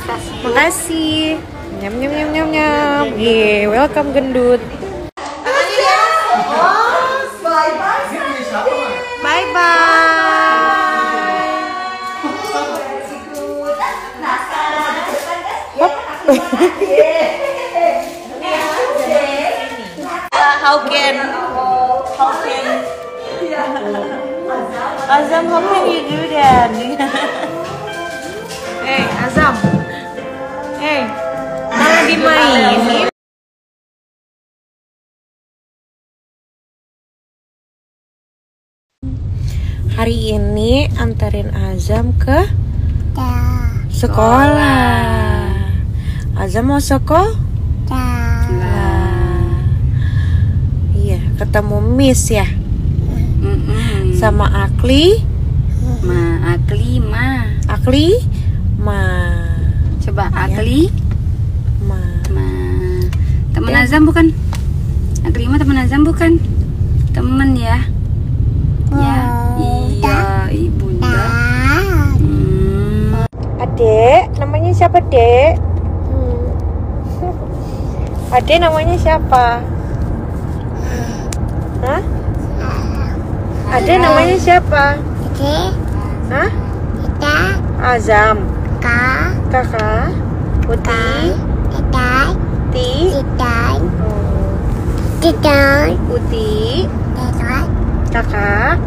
Makasih. Nyam nyam nyam nyam nyam. Ye, welcome gendut. Bye bye. How can Azam, how can you do that? Hey, Azam. Hey, malah dimainin. Hari ini antarin Azam ke sekolah. Azam mau sekolah? Iya, ketemu Miss ya. Sama Akli. Akli, Ma. Coba Akli. Ma. Teman Azam bukan? Akli mah teman Azam bukan? Temen ya. Ya, iya, ibunda. Adek, namanya siapa, Dek? Adek namanya siapa? Hah? Adek namanya siapa? Hah? Azam. Kakak. Uti. Uti. Kakak.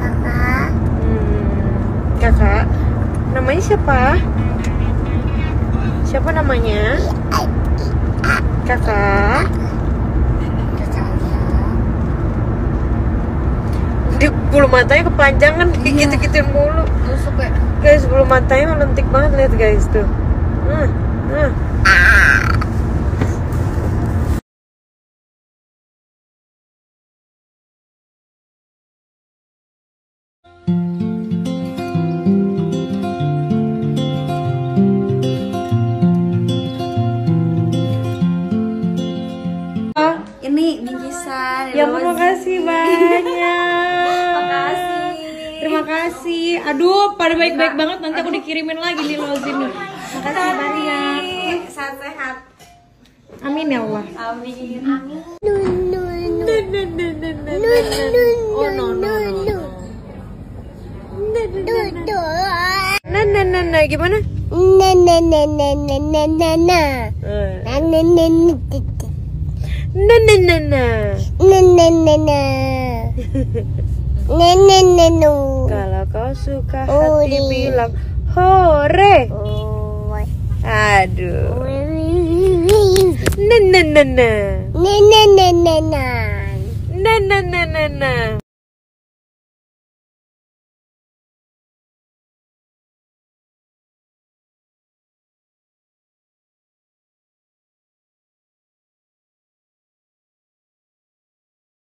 Kakak. Namanya siapa? Siapa namanya? Kakak. Di bulu matanya kepanjangan, gitu-gituin mulu. Guys, bulu matanya melentik banget, lihat guys tuh. Ini bingkisan. Ya, terima kasih banyak. Terima kasih. Aduh, pada baik-baik banget. Nanti aku dikirimin lagi nih lozin nih. Makasih banyak. Sehat-sehat. Amin ya Allah. Amin. Oh no. Nah, gimana? Kalau kau suka hati bilang hore. Aduh. Nah.